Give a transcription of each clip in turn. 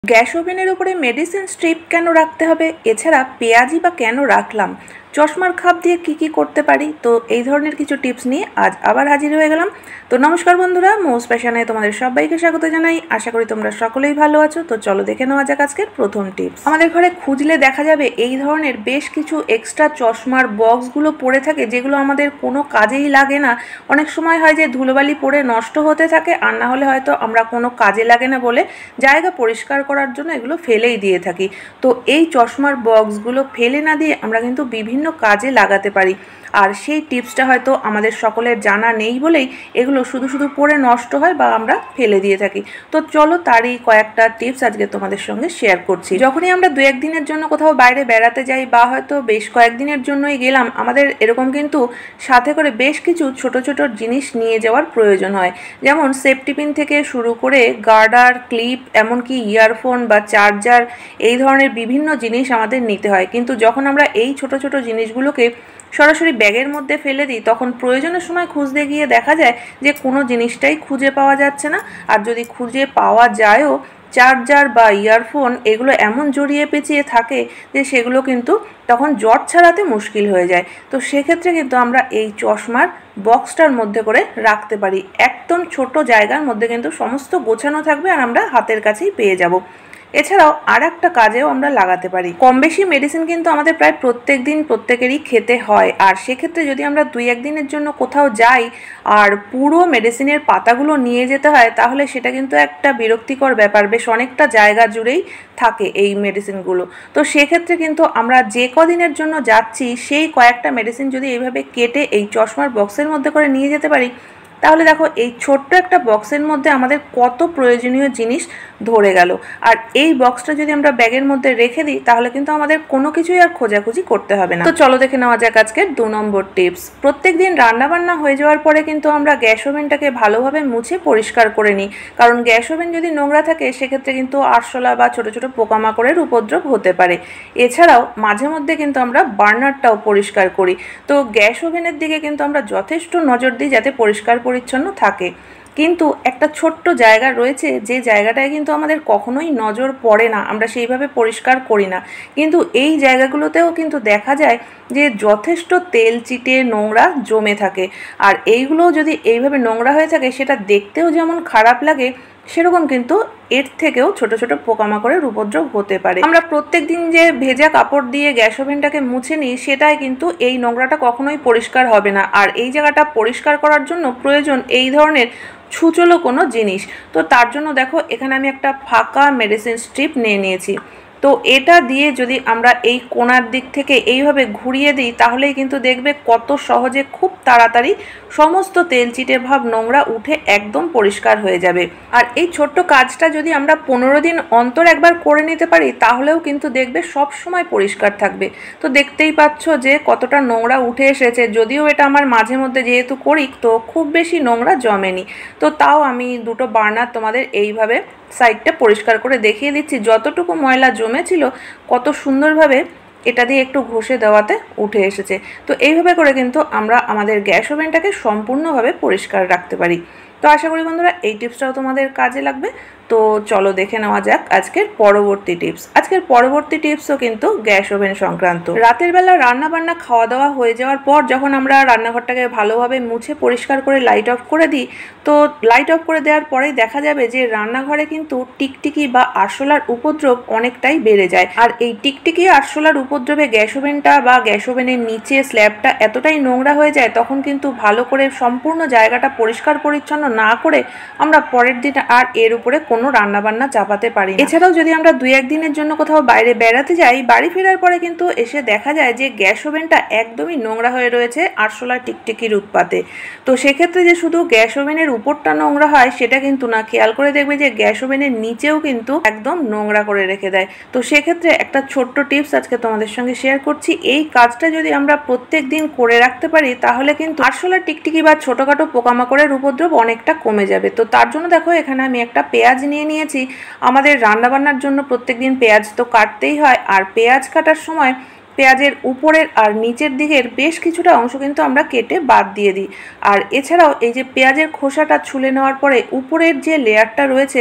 Gas ওভেনের উপরে medicine strip কেন রাখতে হবে, এছাড়া পেঁয়াজি বা কেন রাখলাম, চশমার খাপ দিয়ে কি করতে পারি, তো এই ধরনের কিছু টিপস নিয়ে আজ আবার হাজির হয়ে গেলাম। তো নমস্কার বন্ধুরা, মোস ফ্যাশনে তোমাদের সবাইকে স্বাগত জানাই। আশা করি তোমরা সকলেই ভালো আছো। তো চলো দেখে নেওয়া যাক আজকের প্রথম টিপস। আমাদের ঘরে খুঁজলে দেখা যাবে এই ধরনের বেশ কিছু এক্সট্রা চশমার বক্সগুলো পড়ে থাকে, যেগুলো আমাদের কোনো কাজেই লাগে না। অনেক সময় হয় যে ধুলোবালি পড়ে নষ্ট হতে থাকে, আর না হলে হয়তো আমরা কোনো কাজে লাগে না বলে জায়গা পরিষ্কার করার জন্য এগুলো ফেলেই দিয়ে থাকি। তো এই চশমার বক্সগুলো ফেলে না দিয়ে আমরা কিন্তু বিভিন্ন কাজে লাগাতে পারি। আর সেই টিপসটা হয়তো আমাদের সকলের জানা নেই বলেই এগুলো শুধু শুধু পড়ে নষ্ট হয় বা আমরা ফেলে দিয়ে থাকি। তো চলো তারই কয়েকটা টিপস আজকে তোমাদের সঙ্গে শেয়ার করছি। যখনই আমরা দু একদিনের জন্য কোথাও বাইরে বেড়াতে যাই বা হয়তো বেশ কয়েকদিনের জন্যই গেলাম, আমাদের এরকম কিন্তু সাথে করে বেশ কিছু ছোট ছোট জিনিস নিয়ে যাওয়ার প্রয়োজন হয়। যেমন সেফটি পিন থেকে শুরু করে গার্ডার, ক্লিপ, এমনকি ইয়ারফোন বা চার্জার, এই ধরনের বিভিন্ন জিনিস আমাদের নিতে হয়। কিন্তু যখন আমরা এই ছোট ছোট জিনিসগুলোকে সরাসরি ব্যাগের মধ্যে ফেলে দিই, তখন প্রয়োজনের সময় খুঁজতে গিয়ে দেখা যায় যে কোনো জিনিসটাই খুঁজে পাওয়া যাচ্ছে না। আর যদি খুঁজে পাওয়া যায়ও, চার্জার বা ইয়ারফোন এগুলো এমন জড়িয়ে পেঁচিয়ে থাকে যে সেগুলো কিন্তু তখন জট ছাড়াতে মুশকিল হয়ে যায়। তো সেক্ষেত্রে কিন্তু আমরা এই চশমার বক্সটার মধ্যে করে রাখতে পারি। একদম ছোট জায়গার মধ্যে কিন্তু সমস্ত গোছানো থাকবে আর আমরা হাতের কাছেই পেয়ে যাব। এছাড়াও আর একটা কাজেও আমরা লাগাতে পারি। কম বেশি মেডিসিন কিন্তু আমাদের প্রায় প্রত্যেক দিন প্রত্যেকেরই খেতে হয়, আর সেক্ষেত্রে যদি আমরা দুই একদিনের জন্য কোথাও যাই আর পুরো মেডিসিনের পাতাগুলো নিয়ে যেতে হয়, তাহলে সেটা কিন্তু একটা বিরক্তিকর ব্যাপার। বেশ অনেকটা জায়গা জুড়েই থাকে এই মেডিসিনগুলো। তো সেক্ষেত্রে কিন্তু আমরা যে কদিনের জন্য যাচ্ছি সেই কয়েকটা মেডিসিন যদি এইভাবে কেটে এই চশমার বক্সের মধ্যে করে নিয়ে যেতে পারি, তাহলে দেখো এই ছোট্ট একটা বক্সের মধ্যে আমাদের কত প্রয়োজনীয় জিনিস ধরে গেল। আর এই বক্সটা যদি আমরা ব্যাগের মধ্যে রেখে দিই, তাহলে কিন্তু আমাদের কোনো কিছুই আর খোঁজাখুঁজি করতে হবে না। তো চলো দেখে নেওয়া যাক আজকের 2 নম্বর টিপস। প্রত্যেক দিন রান্নাবান্না হয়ে যাওয়ার পরে কিন্তু আমরা গ্যাস ওভেনটাকে ভালোভাবে মুছে পরিষ্কার করে নিই, কারণ গ্যাস ওভেন যদি নোংরা থাকে সেক্ষেত্রে কিন্তু আরশোলা বা ছোটো ছোটো পোকামাকড়ের উপদ্রব হতে পারে। এছাড়াও মাঝে মধ্যে কিন্তু আমরা বার্নারটাও পরিষ্কার করি। তো গ্যাস ওভেনের দিকে কিন্তু আমরা যথেষ্ট নজর দিই যাতে পরিষ্কার পরিচ্ছন্ন থাকে। কিন্তু একটা ছোট্ট জায়গা রয়েছে যে জায়গাটায় কিন্তু আমাদের কখনোই নজর পড়ে না, আমরা সেইভাবে পরিষ্কার করি না। কিন্তু এই জায়গাগুলোতেও কিন্তু দেখা যায় যে যথেষ্ট তেল চিটে নোংরা জমে থাকে। আর এইগুলো যদি এইভাবে নোংরা হয়ে থাকে, সেটা দেখতেও যেমন খারাপ লাগে, সেরকম কিন্তু এর থেকেও ছোট ছোট পোকামাকড়ের উপদ্রব হতে পারে। আমরা প্রত্যেক দিন যে ভেজা কাপড় দিয়ে গ্যাস ওভেনটাকে মুছে নিই, সেটাই কিন্তু এই নোংরাটা কখনোই পরিষ্কার হবে না। আর এই জায়গাটা পরিষ্কার করার জন্য প্রয়োজন এই ধরনের ছুঁচলো কোনো জিনিস। তো তার জন্য দেখো এখানে আমি একটা ফাঁকা মেডিসিন স্ট্রিপ নিয়ে নিয়েছি। তো এটা দিয়ে যদি আমরা এই কোণার দিক থেকে এইভাবে ঘুরিয়ে দিই, তাহলেই কিন্তু দেখবে কত সহজে খুব তাড়াতাড়ি সমস্ত তেলচিটে ভাব নোংরা উঠে একদম পরিষ্কার হয়ে যাবে। আর এই ছোট্ট কাজটা যদি আমরা 15 দিন অন্তর একবার করে নিতে পারি, তাহলেও কিন্তু দেখবে সব সময় পরিষ্কার থাকবে। তো দেখতেই পাচ্ছ যে কতটা নোংরা উঠে এসেছে। যদিও এটা আমার মাঝে মধ্যে যেহেতু করি, তো খুব বেশি নোংরা জমেনি। তো তাও আমি দুটো বার্নার তোমাদের এইভাবে সাইডটা পরিষ্কার করে দেখিয়ে দিচ্ছি। যতটুকু ময়লা জমেছিল কত সুন্দরভাবে এটা দিয়ে একটু ঘষে দেওয়াতে উঠে এসেছে। তো এইভাবে করে কিন্তু আমরা আমাদের গ্যাস ওভেনটাকে সম্পূর্ণভাবে পরিষ্কার রাখতে পারি। তো আশা করি বন্ধুরা এই টিপসটাও তোমাদের কাজে লাগবে। তো চলো দেখে নেওয়া যাক আজকের পরবর্তী টিপস। আজকের পরবর্তী টিপসও কিন্তু গ্যাস ওভেন সংক্রান্ত। রাতের বেলা রান্না বান্না খাওয়া দাওয়া হয়ে যাওয়ার পর যখন আমরা রান্নাঘরটাকে ভালোভাবে মুছে পরিষ্কার করে লাইট অফ করে দিই, তো লাইট অফ করে দেওয়ার পরেই দেখা যাবে যে রান্নাঘরে কিন্তু টিকটিকি বা আরশোলার উপদ্রব অনেকটাই বেড়ে যায়। আর এই টিকটিকি আরশোলার উপদ্রবে গ্যাস ওভেনটা বা গ্যাস ওভেনের নিচে স্ল্যাবটা এতটাই নোংরা হয়ে যায়, তখন কিন্তু ভালো করে সম্পূর্ণ জায়গাটা পরিষ্কার পরিচ্ছন্ন না করে আমরা পরের দিন আর এর উপরে কোনো রান্নাবান্না চাপাতে পারি। এছাড়াও যদি আমরা দুই একদিনের জন্য কোথাও বাইরে বেড়াতে যাই, বাড়ি ফেরার পরে কিন্তু এসে দেখা যায় যে গ্যাস ওভেনটা একদমই নোংরা হয়ে রয়েছে আরশোলা টিকটিকির উৎপাতে। তো সেক্ষেত্রে যে শুধু গ্যাস ওভেনের উপরটা নোংরা হয় সেটা কিন্তু না, খেয়াল করে দেখবে যে গ্যাস ওভেনের নিচেও কিন্তু একদম নোংরা করে রেখে দেয়। তো সেক্ষেত্রে একটা ছোট্ট টিপস আজকে তোমাদের সঙ্গে শেয়ার করছি। এই কাজটা যদি আমরা প্রত্যেক দিন করে রাখতে পারি, তাহলে কিন্তু আরশোলা টিকটিকি বা ছোটোখাটো পোকামাকড়ের উপদ্রব অনেকটা কমে যাবে। তো তার জন্য দেখো এখানে আমি একটা পেঁয়াজ নিয়ে নিয়েছি। আমাদের রান্নাবান্নার জন্য প্রত্যেকদিন পেঁয়াজ তো কাটতেই হয়, আর পেঁয়াজ কাটার সময় পেঁয়াজের উপরের আর নিচের দিকের বেশ কিছুটা অংশ কিন্তু আমরা কেটে বাদ দিয়ে দিই। আর এছাড়াও এই যে পেঁয়াজের খোসাটা ছুলে নেওয়ার পরে উপরের যে লেয়ারটা রয়েছে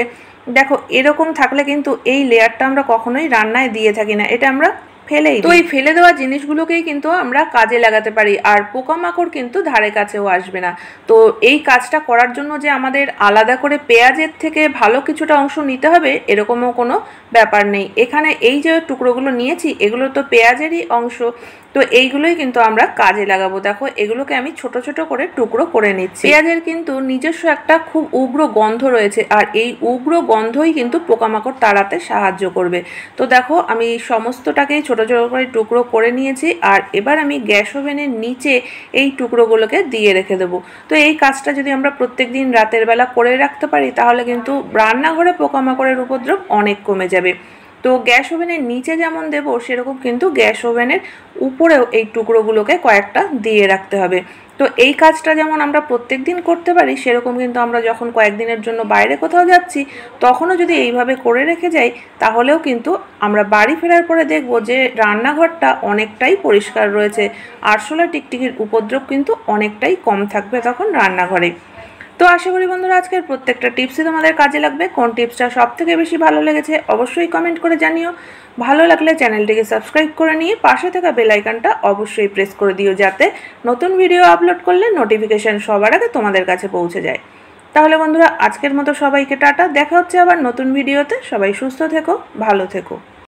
দেখো এরকম থাকলে কিন্তু এই লেয়ারটা আমরা কখনোই রান্নায় দিয়ে থাকি না, এটা আমরা ফেলেই দিই। তো এই ফেলে দেওয়া জিনিসগুলোকেই কিন্তু আমরা কাজে লাগাতে পারি, আর পোকামাকড় কিন্তু ধারে কাছেও আসবে না। তো এই কাজটা করার জন্য যে আমাদের আলাদা করে পেঁয়াজের থেকে ভালো কিছুটা অংশ নিতে হবে এরকমও কোনো ব্যাপার নেই। এখানে এই যে টুকরোগুলো নিয়েছি এগুলো তো পেঁয়াজেরই অংশ, তো এইগুলোই কিন্তু আমরা কাজে লাগাবো। দেখো এগুলোকে আমি ছোট ছোট করে টুকরো করে নিচ্ছি। পেঁয়াজের কিন্তু নিজস্ব একটা খুব উগ্র গন্ধ রয়েছে, আর এই উগ্র গন্ধই কিন্তু পোকামাকড় তাড়াতে সাহায্য করবে। তো দেখো আমি সমস্তটাকেই ছোট ছোট করে টুকরো করে নিয়েছি, আর এবার আমি গ্যাস ওভেনের নিচে এই টুকরোগুলোকে দিয়ে রেখে দেবো। তো এই কাজটা যদি আমরা প্রত্যেকদিন রাতের বেলা করে রাখতে পারি তাহলে কিন্তু রান্নাঘরে পোকামাকড়ের উপদ্রব অনেক কমে যাবে। তো গ্যাস ওভেনের নিচে যেমন দেব সেরকম কিন্তু গ্যাস ওভেনের উপরেও এই টুকরোগুলোকে কয়েকটা দিয়ে রাখতে হবে। তো এই কাজটা যেমন আমরা প্রত্যেক দিন করতে পারি সেরকম কিন্তু আমরা যখন কয়েকদিনের জন্য বাইরে কোথাও যাচ্ছি তখনও যদি এইভাবে করে রেখে যাই তাহলেও কিন্তু আমরা বাড়ি ফেরার পরে দেখব যে রান্নাঘরটা অনেকটাই পরিষ্কার রয়েছে, আরশোলা টিকটিকির উপদ্রব কিন্তু অনেকটাই কম থাকবে তখন রান্নাঘরে। তো আশা করি বন্ধুরা আজকের প্রত্যেকটা টিপসই তোমাদের কাজে লাগবে। কোন টিপসটা সবথেকে বেশি ভালো লেগেছে অবশ্যই কমেন্ট করে জানিও। ভালো লাগলে চ্যানেলটিকে সাবস্ক্রাইব করে নিয়ে পাশে থাকা বেল আইকনটা অবশ্যই প্রেস করে দিও, যাতে নতুন ভিডিও আপলোড করলে নোটিফিকেশন সবার আগে তোমাদের কাছে পৌঁছে যায়। তাহলে বন্ধুরা আজকের মতো সবাইকে টাটা, দেখা হচ্ছে আবার নতুন ভিডিওতে। সবাই সুস্থ থেকো, ভালো থেকো।